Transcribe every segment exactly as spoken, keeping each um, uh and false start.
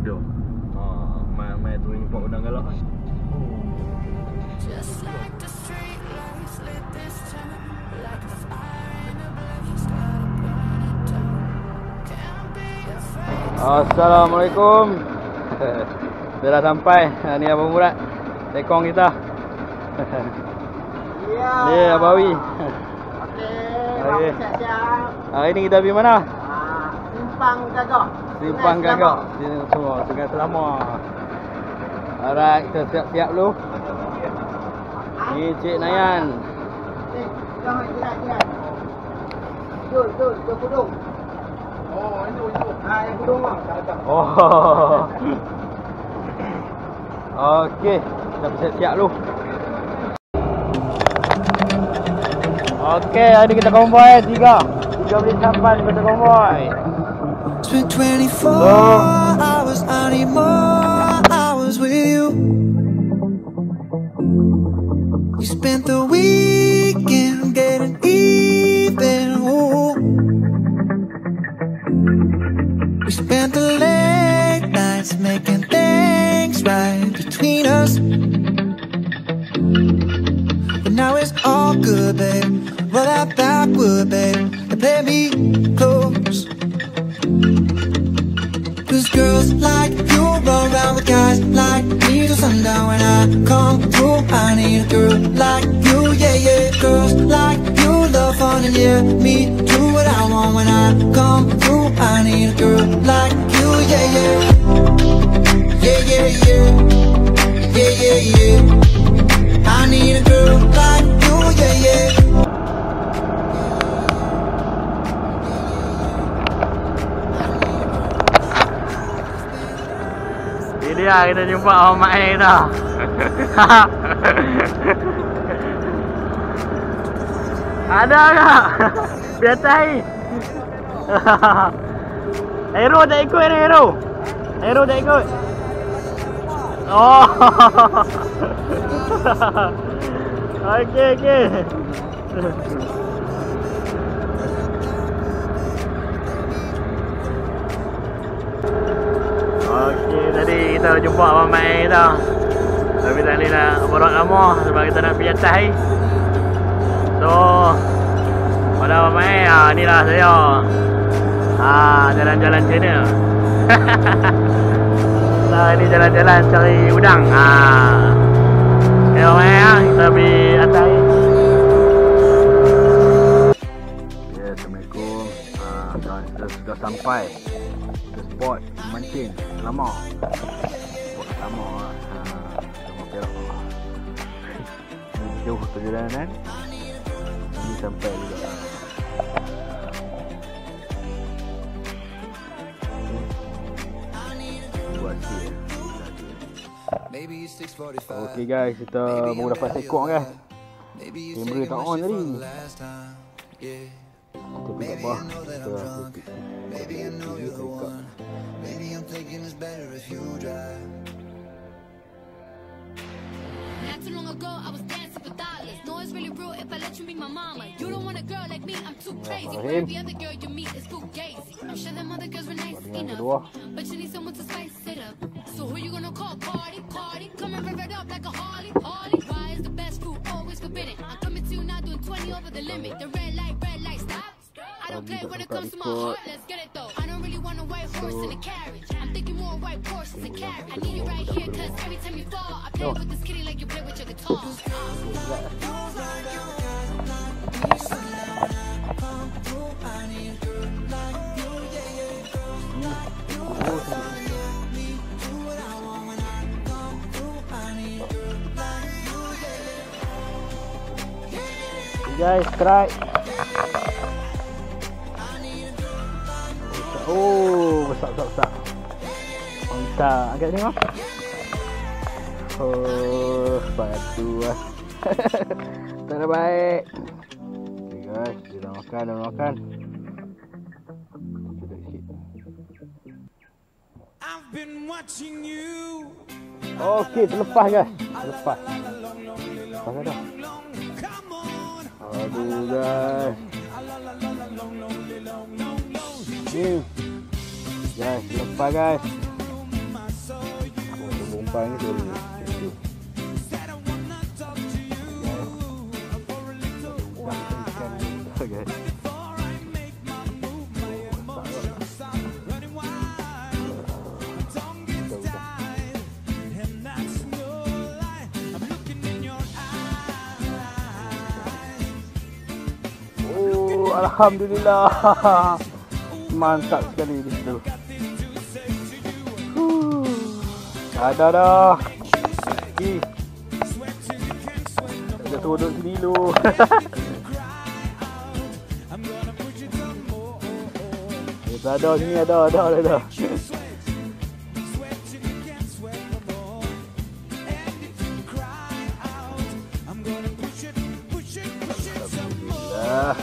video. Ah, mai mai tu import udang galak. Assalamualaikum. Dah dah sampai. Ni Abang Murad. Tekong kita. Ya. Ni Abang Awi. Okey, Okey. siap-siap. Hari ni kita pergi mana? Ah, Simpang Gagak. Simpang Gagak. Sini semua Sungai Selama. Alright, kita siap-siap dulu. Ni Cik Nayan. Eh, jangan jirat-jirat. Jul, jul, jul kudung. Oh, itu, itu. Ah, yang kudung bang. Oh. Okey, kita siap-siap dulu. Okey, hari ni kita konvoy tiga. Tiga boleh sampai kita konvoy. Spent twenty-four hours, I need more hours with you. We spent the weekend getting even. Ooh. We spent the late nights making things right between us. But now it's all good, babe. Roll that backward, babe, and play me close. Cause girls like you run around with guys like me till sundown. When I come through, I need a girl like you, yeah, yeah. Girls like you love fun and yeah, me do what I want. When I come through, I need a girl like you, yeah, yeah. Yeah, yeah, yeah. Yeah, yeah, yeah. I need a girl like you, yeah, yeah. Ini dia kita jumpa Abang Mai kita. Ada tak? Biar tahi. Hero tak ikut ni, Hero. Hero tak ikut. Oh. Okey, okey. Okey, tadi kita jumpa Abang Mai kita. Tapi tadi nak borak lama sebab kita nak pergi atas ni. So, pada Abang Mai, ha, inilah saya. Ha, jalan-jalan sini. Nah, ini jalan-jalan cari udang. Ha. Ya, Abang Mai, ha, kita pergi atas ni. Ya, Assalamualaikum. Ha, kita sudah sampai ke spot mancing lama. Spot lama. Ha, sama Perak. Jauh perjalanan. Ini sampai juga. Buat dia. Okey guys, kita baru dapat sekok guys. Kamera tak on tadi. Kita pergi kat bawah. Not too long ago, I was dancing for dollars. No, it's really real if I let you meet my mama. You don't want a girl like me, I'm too crazy. For every other girl you meet is too gazy. I'm sure them other girls were nice enough, but you need someone to spice it up. So who you gonna call? Party, party. Come and rev it up like a Harley, Harley. Why is the best food always forbidden? I'm coming to you now doing twenty over the limit. The red light, red light, stop. I don't play when it comes to my heart, let's get it though. I don't really want a white horse in a carriage. I'm thinking more white horses and carriage. I need you right here, cause every time you fall, I play with this kitty like you play with your guitar. Guys, try. Oh, besar besar besar. Mantap. Agak tengok. Oh, padu lah. Tak ada baik. Okay guys, kita dah makan, dah makan. Okey, terlepas guys. Terlepas. Lepas dah. Aduh guys. Ni. Guys, lepas guys. depan ni boleh. Okay. Oh, alhamdulillah. Mantap sekali di situ. Ada dah. Okey. Kita duduk sini dulu. Kita ada sini ada ada ada. Alhamdulillah.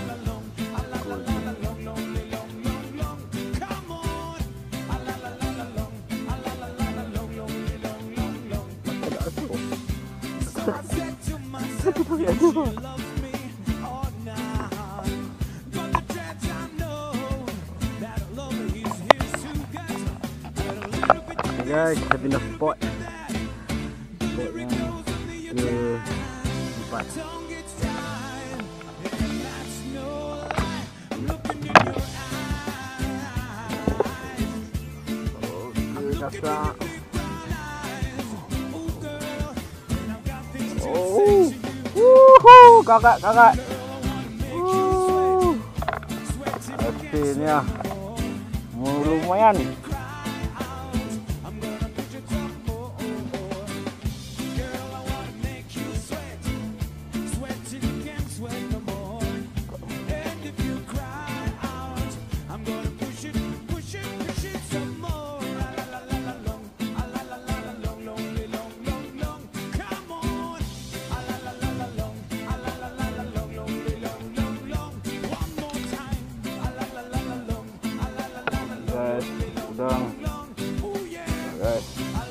Guys, kita pindah spot. Spot yang ke empat. Okey, kakak. Oh, wuhu, kakak, kakak. Uh, hasilnya lumayan. Udang. Guys.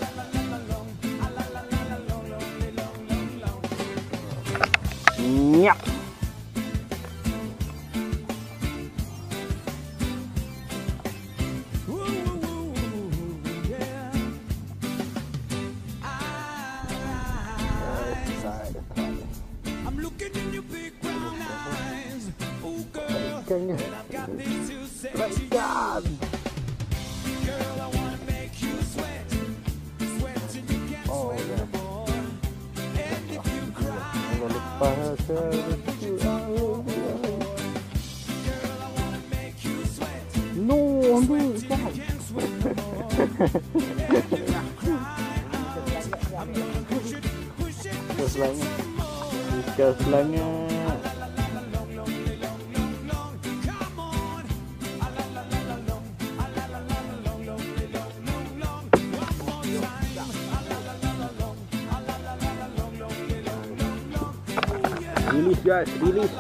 Nyak. I'm looking in your big brown eyes. Oh girl, I've got things to say to you. Girl, I wanna make you sweat, sweat till you can't sweat no more. And if you cry, girl, I wanna make you sweat. No, sweat till you can't sweat no more. And if you cry, I'm gonna push it, push it, push it some more. Ikan selangnya. Release guys, release.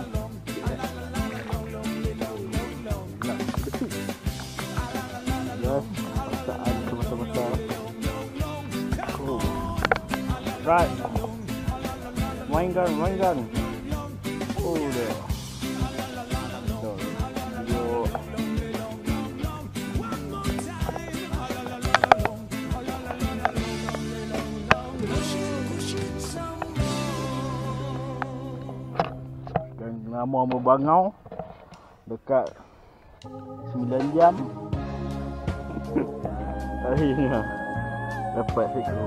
Yes, pasaan semata-mata. Cool. Right. Mainkan, mainkan. Oh deh. Yo. Nama Bangau dekat sembilan jam. Akhirnya dapat seko.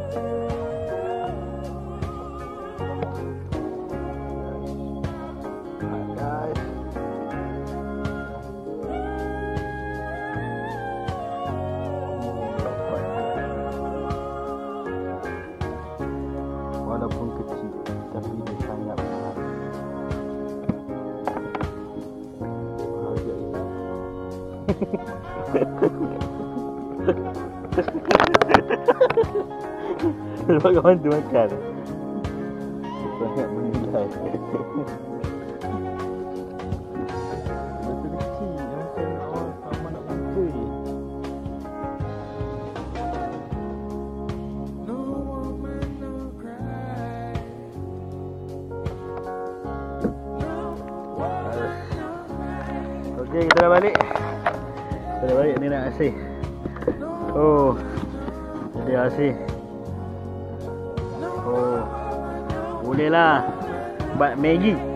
Guys. Walaupun kecil tapi dia sangat besar. Lepas kawan tu makan sangat menilai. Masa kecil macam orang sama nak makan. No woman no cry. Okey, kita dah balik. Kita dah balik ni nak asih. Oh. Jadi Asyik-asyik. Oh, boleh lah buat Maggi.